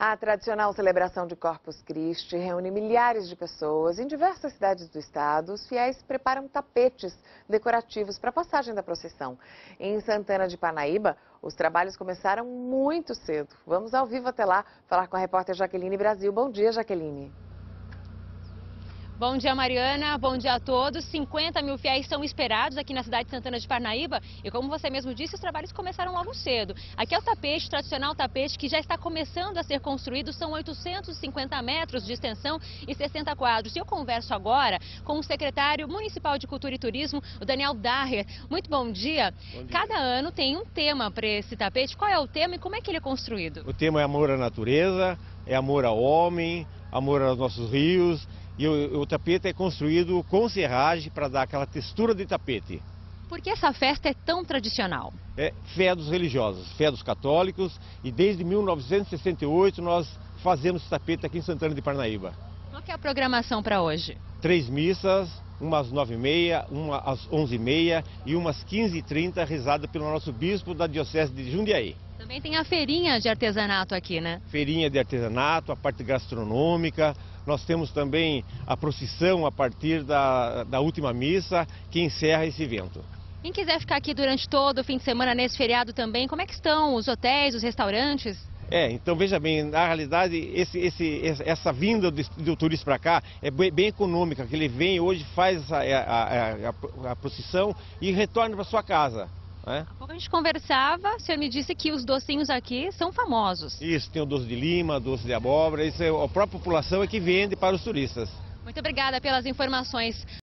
A tradicional celebração de Corpus Christi reúne milhares de pessoas em diversas cidades do estado. Os fiéis preparam tapetes decorativos para a passagem da procissão. Em Santana de Parnaíba, os trabalhos começaram muito cedo. Vamos ao vivo até lá falar com a repórter Jaqueline Brasil. Bom dia, Jaqueline. Bom dia, Mariana. Bom dia a todos. 50 mil fiéis são esperados aqui na cidade de Santana de Parnaíba e, como você mesmo disse, os trabalhos começaram logo cedo. Aqui é o tapete, o tradicional tapete que já está começando a ser construído. São 850 metros de extensão e 60 quadros. E eu converso agora com o secretário municipal de Cultura e Turismo, o Daniel Daher. Muito bom dia. Bom dia. Cada ano tem um tema para esse tapete. Qual é o tema e como é que ele é construído? O tema é amor à natureza, é amor ao homem, amor aos nossos rios. E o tapete é construído com serragem para dar aquela textura de tapete. Por que essa festa é tão tradicional? É fé dos religiosos, fé dos católicos, e desde 1968 nós fazemos esse tapete aqui em Santana de Parnaíba. Qual que é a programação para hoje? 3 missas, uma às 9h30, uma às 11h30 e uma às 15h30, rezada pelo nosso bispo da Diocese de Jundiaí. Também tem a feirinha de artesanato aqui, né? Feirinha de artesanato, a parte gastronômica. Nós temos também a procissão a partir da última missa, que encerra esse evento. Quem quiser ficar aqui durante todo o fim de semana, nesse feriado também, como é que estão os hotéis, os restaurantes? Então veja bem, na realidade essa vinda do turista para cá é bem econômica, que ele vem hoje, faz a procissão e retorna para sua casa. Há pouco a gente conversava, o senhor me disse que os docinhos aqui são famosos. Isso, tem o doce de lima, doce de abóbora, isso a própria população é que vende para os turistas. Muito obrigada pelas informações.